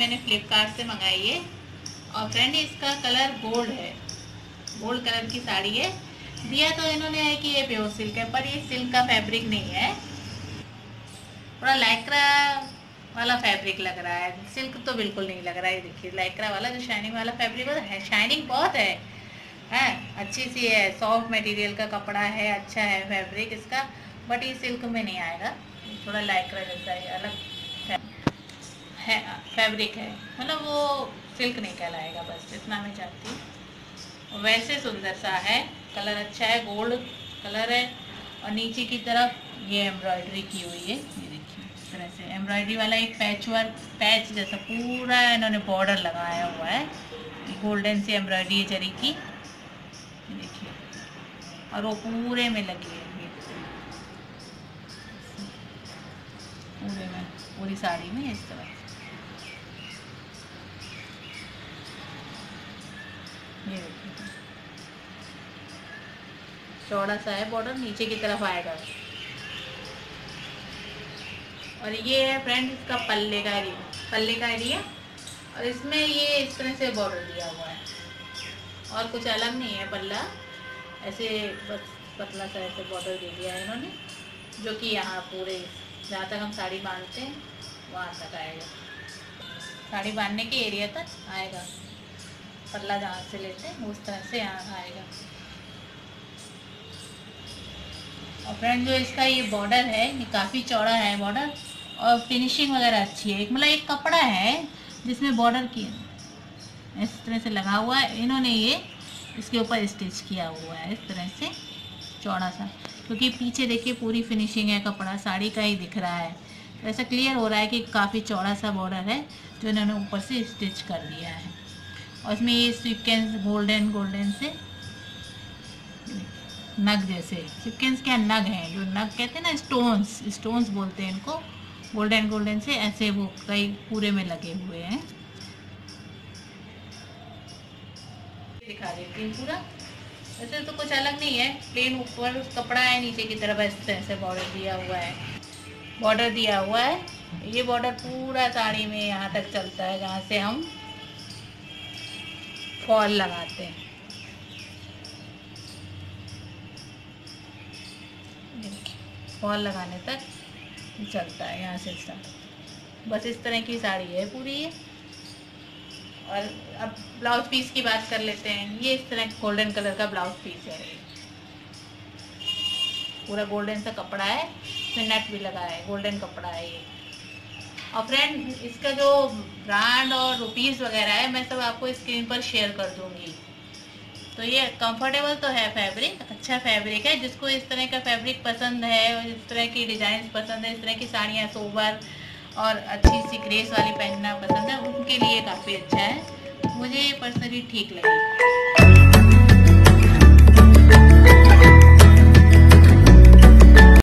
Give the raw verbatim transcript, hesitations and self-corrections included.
मैंने फ्लिपकार्ट से मंगाई है। और फ्रेंड इसका कलर गोल्ड है, गोल्ड कलर की साड़ी है। दिया तो इन्होंने है कि ये प्योर सिल्क है, पर ये सिल्क का फैब्रिक नहीं है, थोड़ा लाइक्रा वाला फैब्रिक लग रहा है। सिल्क तो बिल्कुल नहीं लग रहा है। देखिए लाइक्रा वाला जो शाइनिंग वाला फैब्रिक है, शाइनिंग बहुत है, है अच्छी सी है, सॉफ्ट मटेरियल का कपड़ा है, अच्छा है फैब्रिक इसका। बट ये सिल्क में नहीं आएगा, थोड़ा लाइक्रा जैसा है, अलग है फैब्रिक है, मतलब वो सिल्क नहीं कहलाएगा, बस इतना मैं चाहती हूँ। वैसे सुंदर सा है, कलर अच्छा है, गोल्ड कलर है। और नीचे की तरफ ये एम्ब्रॉयडरी की हुई है, ये देखिए इस तरह से एम्ब्रॉयडरी वाला एक पैच वर्क, पैच जैसा पूरा इन्होंने बॉर्डर लगाया हुआ है, गोल्डन सी एम्ब्रॉयडरी है जरी की, देखिए। और वो पूरे में लगी है, ये पूरे में, पूरी साड़ी में इस तरह ये देखिए चौड़ा सा है बॉर्डर, नीचे की तरफ आएगा। और ये है फ्रेंड इसका पल्ले का एरिया, पल्ले का एरिया। और इसमें ये इस तरह से बॉर्डर दिया हुआ है, और कुछ अलग नहीं है पल्ला, ऐसे बस पतला सा ऐसे बॉर्डर दे दिया है इन्होंने, जो कि यहाँ पूरे जहाँ तक हम साड़ी बांधते हैं वहाँ तक आएगा, साड़ी बांधने के एरिया तक आएगा, पल्ला जहाँ से लेते हैं उस तरह से यहाँ आएगा। और फ्रेंड जो इसका ये बॉर्डर है, ये काफ़ी चौड़ा है बॉर्डर, और फिनिशिंग वगैरह अच्छी है। एक मतलब एक कपड़ा है जिसमें बॉर्डर की इस तरह से लगा हुआ है, इन्होंने ये इसके ऊपर स्टिच किया हुआ है इस तरह से चौड़ा सा, क्योंकि पीछे देखिए पूरी फिनिशिंग है, कपड़ा साड़ी का ही दिख रहा है, तो ऐसा क्लियर हो रहा है कि काफ़ी चौड़ा सा बॉर्डर है जो इन्होंने ऊपर से स्टिच कर दिया है। और इसमें ये सीक्वेंस गोल्डन गोल्डन से नग जैसे, सीक्वेंस क्या नग हैं, जो नग कहते हैं ना, स्टोन्स, स्टोन्स बोलते हैं इनको, गोल्डन गोल्डन से ऐसे वो कई पूरे में लगे हुए हैं। दिखा देती हूँ पूरा, वैसे तो कुछ अलग नहीं है, प्लेन ऊपर कपड़ा है, नीचे की तरफ इस तरह से बॉर्डर दिया हुआ है, बॉर्डर दिया हुआ है। ये बॉर्डर पूरा साड़ी में यहाँ तक चलता है, जहाँ से हम फॉल लगाते हैं। फॉल लगाने तक चलता है यहाँ से स्टार्ट, बस इस तरह की साड़ी है पूरी ये। और अब ब्लाउज पीस की बात कर लेते हैं। ये इस तरह गोल्डन कलर का ब्लाउज पीस है, पूरा गोल्डन सा कपड़ा है, इसमें नेट भी लगा है, गोल्डन कपड़ा है ये। और फ्रेंड इसका जो ब्रांड और रुपीस वगैरह है मैं सब आपको स्क्रीन पर शेयर कर दूंगी। तो ये कंफर्टेबल तो है, फैब्रिक अच्छा फैब्रिक है। जिसको इस तरह का फैब्रिक पसंद है और इस तरह की डिजाइन पसंद है, इस तरह की साड़ियाँ सोबर और अच्छी सी ग्रेस वाली पहनना पसंद है, उनके लिए काफ़ी अच्छा है। मुझे ये पर्सनली ठीक लगी।